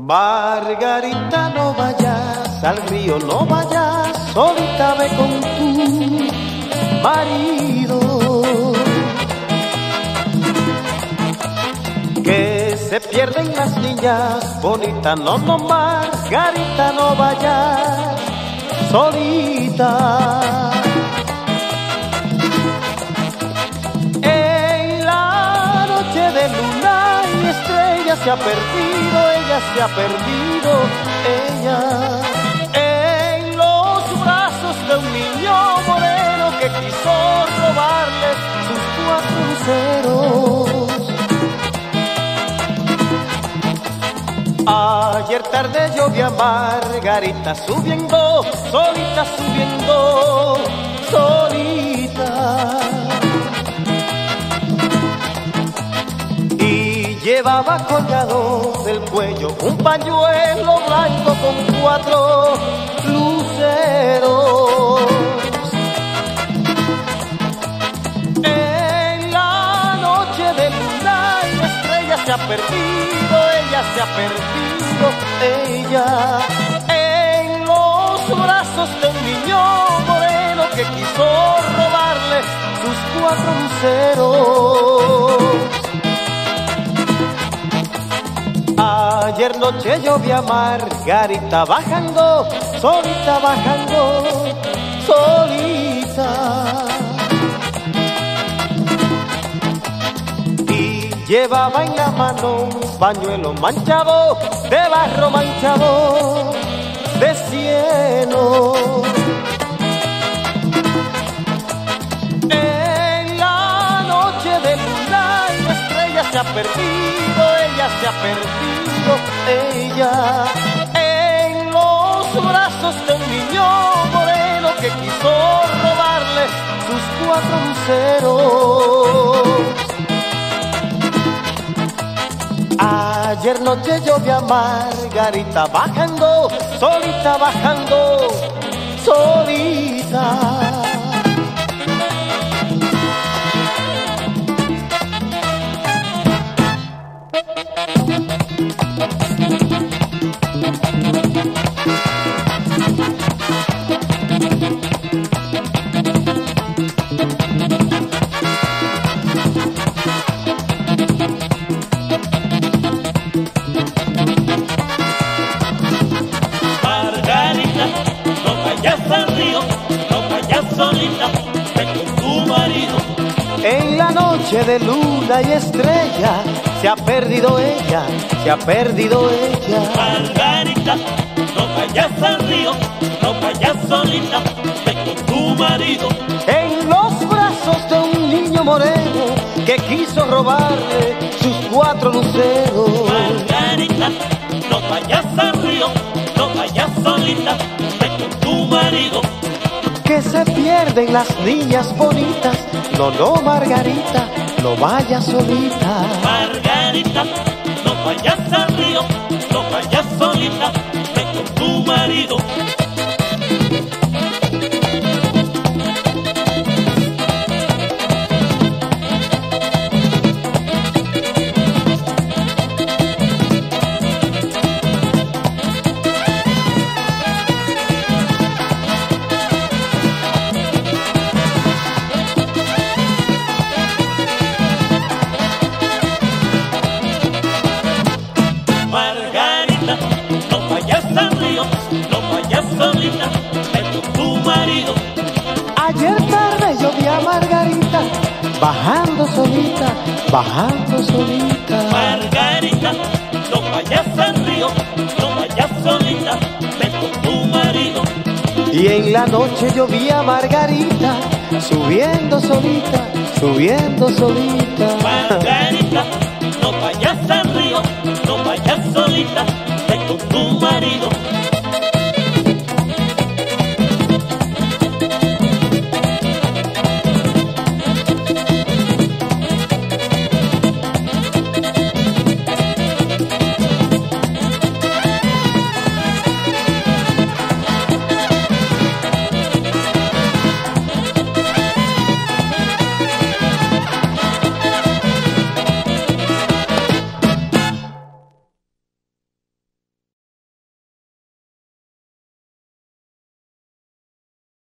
Margarita, no vayas al río, no vayas, solita ve con tu marido. Que se pierden las niñas bonitas, no, no, Margarita, no vayas solita. En la noche de luna y estrella se ha perdido, ella se ha perdido, ella. En los brazos de un niño moreno que quiso robarle sus 4 luceros. Ayer tarde yo vi a Margarita subiendo, solita subiendo, solita. Y llevaba colgado del cuello un pañuelo blanco con 4 luceros. En la noche de luna y estrella se ha perdido, ella se ha perdido, ella. En los brazos de un niño moreno que quiso robarle sus 4 luceros. Ayer noche yo vi a Margarita bajando, solita bajando, solita. Y llevaba en la mano un pañuelo manchado de barro, manchado de cieno. En la noche de luna y estrella se ha perdido, ella se ha perdido, ella. En los brazos de un niño moreno que quiso robarle sus 4 luceros. Ayer noche yo vi a Margarita bajando, solita bajando, solita. En la noche de luna y estrella se ha perdido ella, se ha perdido ella. Margarita, no vayas al río, no vayas solita, ve con tu marido. En los brazos de un niño moreno que quiso robarle sus 4 luceros. Margarita, no vayas al río, no vayas solita, ve con tu marido. Que se pierden las niñas bonitas, no, no, Margarita, no vayas solita. Margarita, no vayas al río, no vayas solita, ve con tu marido. Margarita, no vayas al río, no vayas solita, ve con tu marido. Ayer tarde yo vi a Margarita bajando solita, bajando solita. Margarita, no vayas al río, no vayas solita, ve con tu marido. Y en la noche yo vi a Margarita subiendo solita, subiendo solita. Margarita, no vayas al río, no vayas solita,